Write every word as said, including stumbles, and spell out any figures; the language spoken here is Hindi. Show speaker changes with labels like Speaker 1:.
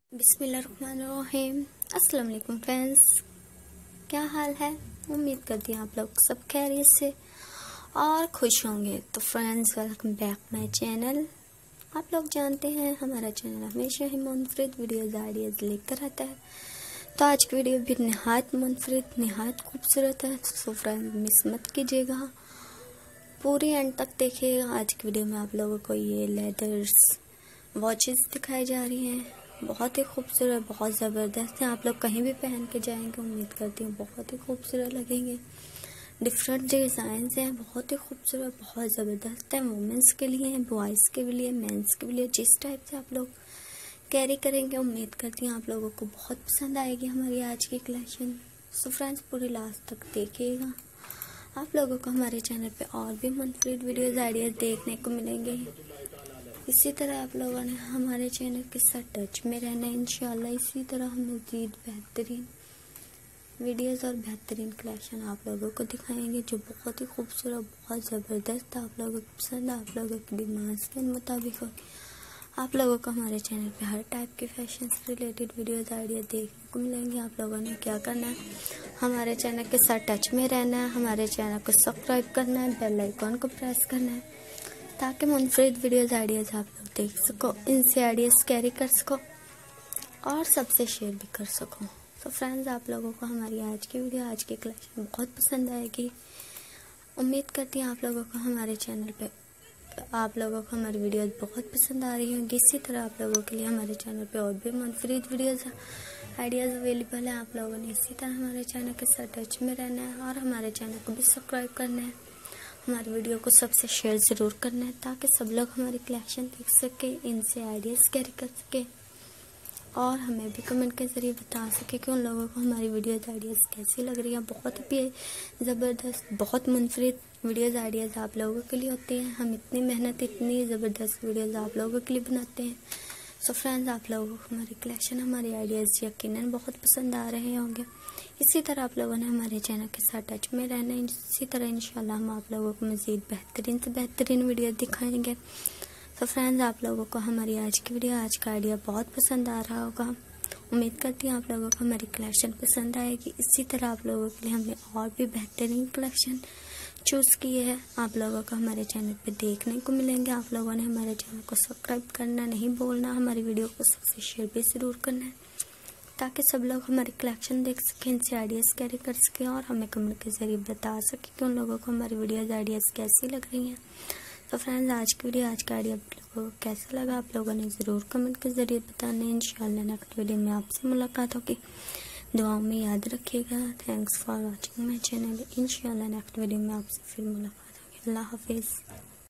Speaker 1: बिस्मिल्लाहिर्रहमानिर्रहीम। अस्सलाम वालेकुम फ्रेंड्स, क्या हाल है? उम्मीद करती हूँ आप लोग सब खैरियत से और खुश होंगे। तो friends, welcome back my channel. आप लोग जानते हैं हमारा चैनल हमेशा ही मुनफरिद वीडियोस आइडियाज़ लेकर आता है। तो आज की वीडियो भी नहायत मुनफरिद, नहायत खूबसूरत है। सो फ्रेंड्स, मिस मत कीजिएगा, पूरी एंड तक देखिएगा। आज की वीडियो में आप लोगों को ये लेदर्स वॉचेस दिखाई जा रही हैं, बहुत ही खूबसूरत, बहुत ज़बरदस्त है। आप लोग कहीं भी पहन के जाएंगे, उम्मीद करती हूँ बहुत ही खूबसूरत लगेंगे। डिफरेंट डिज़ाइंस हैं, बहुत ही खूबसूरत, बहुत ज़बरदस्त है। वुमेंस के लिए हैं, बॉयज़ के लिए, मेंस के लिए, जिस टाइप से आप लोग कैरी करेंगे, उम्मीद करती हूँ आप लोगों को बहुत पसंद आएगी हमारी आज की कलेक्शन। सो फ्रेंड्स, पूरी लास्ट तक देखिएगा। आप लोगों को हमारे चैनल पे और भी मुनफरिद वीडियोज़ आइडियाज़ देखने को मिलेंगे। इसी तरह आप लोगों ने हमारे चैनल के साथ टच में रहना है। इंशाल्लाह इसी तरह हम मज़ीद बेहतरीन वीडियोस और बेहतरीन कलेक्शन आप लोगों को दिखाएंगे, जो बहुत ही खूबसूरत, बहुत ज़बरदस्त, आप लोगों को पसंद, आप लोगों की डिमांड्स के मुताबिक हो। आप लोगों को हमारे चैनल पे हर टाइप के फैशन से रिलेटेड वीडियोस आइडिया देखने को मिलेंगे। आप लोगों ने क्या करना है, हमारे चैनल के साथ टच में रहना है, हमारे चैनल को सब्सक्राइब करना है, बेल आइकॉन को प्रेस करना है, ताकि मुनफरिद वीडियोस आइडियाज़ आप लोग देख सको, इनसे आइडियाज़ कैरी कर सको और सबसे शेयर भी कर सको। तो फ्रेंड्स, आप लोगों को हमारी आज की वीडियो, आज की कलेक्शन बहुत पसंद आएगी। उम्मीद करती हूँ आप लोगों को हमारे चैनल पे आप लोगों को हमारी वीडियोस बहुत पसंद आ रही होंगी। इसी तरह आप लोगों के लिए हमारे चैनल पे और भी मुनफरिद वीडियोस आइडियाज़ अवेलेबल हैं। आप लोगों ने इसी तरह हमारे चैनल के साथ टच में रहना है और हमारे चैनल को भी सब्सक्राइब करना है, हमारी वीडियो को सबसे शेयर ज़रूर करना है, ताकि सब लोग हमारी कलेक्शन देख सके, इनसे आइडियाज़ कैरी कर सके और हमें भी कमेंट के ज़रिए बता सके कि उन लोगों को हमारी वीडियोज़ आइडियाज़ कैसी लग रही है। बहुत ही ज़बरदस्त, बहुत मुनफरिद वीडियोज़ आइडियाज़ आप लोगों के लिए होती हैं। हम इतनी मेहनत, इतनी ज़बरदस्त वीडियोज़ आप लोगों के लिए बनाते हैं। सो फ्रेंड्स, आप लोगों को हमारी कलेक्शन, हमारी आइडियाज़ यकीनन बहुत पसंद आ रहे होंगे। इसी तरह आप लोगों ने हमारे चैनल के साथ टच में रहना है। इसी तरह इंशाल्लाह हम आप लोगों को मज़ीद बेहतरीन से बेहतरीन वीडियो दिखाएंगे। तो फ्रेंड्स, आप लोगों को हमारी आज की वीडियो, आज का आइडिया बहुत पसंद आ रहा होगा। उम्मीद करती हूँ आप लोगों को हमारी कलेक्शन पसंद आएगी। इसी तरह आप लोगों के लिए हमने और भी बेहतरीन कलेक्शन चूज़ किए हैं, आप लोगों को हमारे चैनल पे देखने को मिलेंगे। आप लोगों ने हमारे चैनल को सब्सक्राइब करना नहीं भूलना, हमारी वीडियो को सबसे शेयर भी ज़रूर करना है, ताकि सब लोग हमारी कलेक्शन देख सकें, इनसे आइडियाज़ कैरी कर सकें और हमें कमेंट के ज़रिए बता सकें कि उन लोगों को हमारी वीडियोज़ आइडियाज़ कैसी लग रही हैं। तो फ्रेंड्स, आज की वीडियो, आज का आइडिया आप लोगों को कैसा लगा, आप लोगों ने ज़रूर कमेंट के ज़रिए बताना है। इंशाल्लाह नेक्स्ट वीडियो में आपसे मुलाकात होगी। दुआओं में याद रखिएगा। Thanks for watching my channel. इंशाल्लाह नेक्स्ट वीडियो में आपसे फिर मुलाकात होगी। अल्लाह हाफिज़।